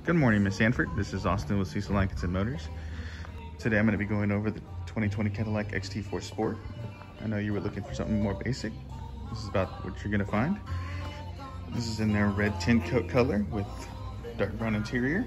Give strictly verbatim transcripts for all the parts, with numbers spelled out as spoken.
Good morning, Miss Sandford. This is Austin with Cecil Atkission Motors. Today I'm going to be going over the twenty twenty Cadillac X T four Sport. I know you were looking for something more basic. This is about what you're going to find. This is in their red tint coat color with dark brown interior.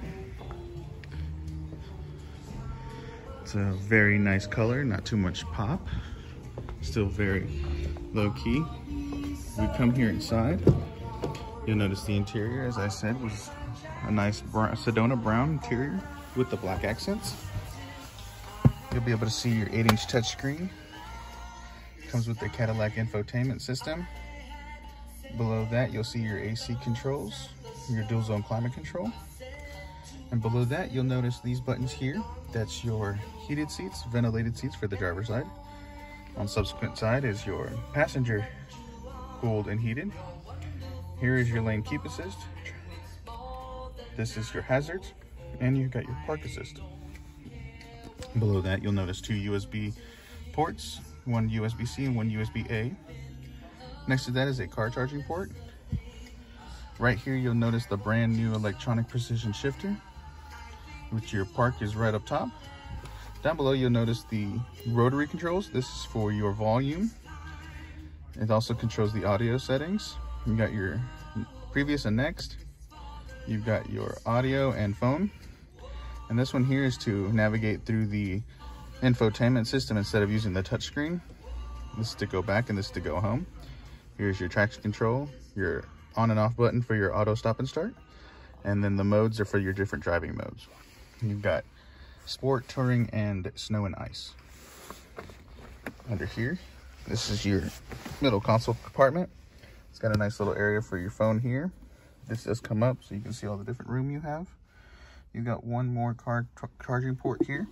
It's a very nice color, not too much pop. Still very low key. We come here inside. You'll notice the interior, as I said, was a nice brown, Sedona brown interior with the black accents. You'll be able to see your eight inch touchscreen. Comes with the Cadillac infotainment system. Below that, you'll see your A C controls, your dual zone climate control. And below that, you'll notice these buttons here. That's your heated seats, ventilated seats for the driver's side. On the subsequent side is your passenger cooled and heated. Here is your lane keep assist. This is your hazards, and you've got your park assist. Below that, you'll notice two U S B ports, one U S B C and one U S B A. Next to that is a car charging port. Right here, you'll notice the brand new electronic precision shifter, which your park is right up top. Down below, you'll notice the rotary controls. This is for your volume. It also controls the audio settings. You got your previous and next. You've got your audio and phone. And this one here is to navigate through the infotainment system instead of using the touchscreen. This is to go back and this is to go home. Here's your traction control, your on and off button for your auto stop and start. And then the modes are for your different driving modes. You've got sport, touring, and snow and ice. Under here, this is your middle console compartment. It's got a nice little area for your phone here. This does come up so you can see all the different room you have. You've got one more car charging port here.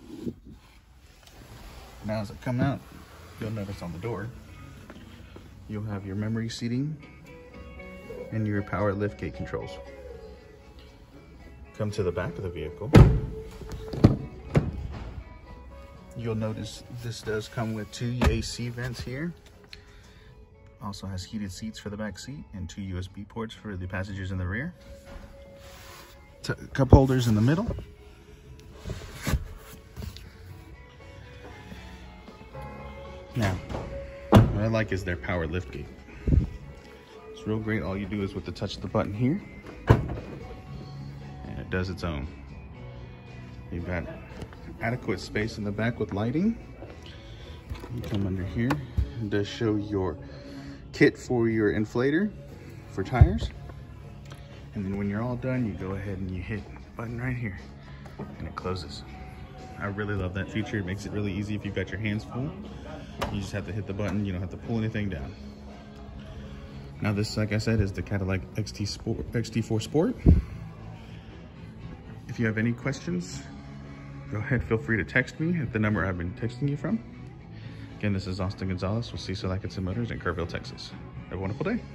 Now as I come out, you'll notice on the door, you'll have your memory seating and your power lift gate controls. Come to the back of the vehicle. You'll notice this does come with two A C vents here. Also has heated seats for the back seat and two U S B ports for the passengers in the rear. T cup holders in the middle. Now, what I like is their power lift gate. It's real great. All you do is with the touch of the button here, and it does its own. You've got adequate space in the back with lighting. You come under here, it does show your kit for your inflator for tires. And then when you're all done, you go ahead and you hit the button right here and it closes. I really love that feature. It makes it really easy if you've got your hands full. You just have to hit the button. You don't have to pull anything down. Now this, like I said, is the Cadillac X T four Sport. If you have any questions, go ahead, feel free to text me at the number I've been texting you from. Again, this is Austin Gonzalez with Cecil Atkission Motors in Kerrville, Texas. Have a wonderful day.